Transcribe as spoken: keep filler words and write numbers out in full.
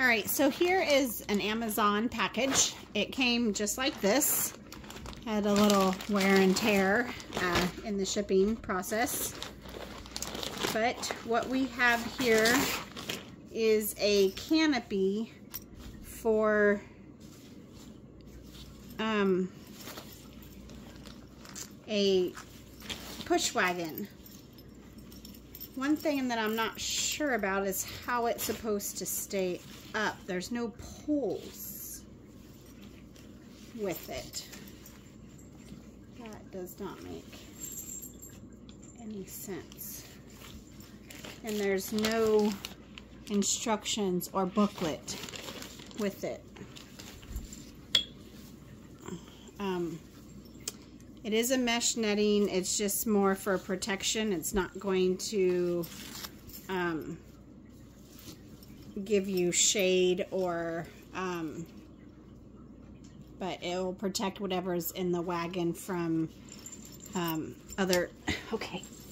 All right, so here is an Amazon package. It came just like this. Had a little wear and tear uh, in the shipping process. But what we have here is a canopy for um, a push wagon. One thing that I'm not sure about is how it's supposed to stay up. There's no poles with it. That does not make any sense. And there's no instructions or booklet with it. Um, it is a mesh netting. It's just more for protection. It's not going to um, give you shade or um, but it will protect whatever's in the wagon from um, other okay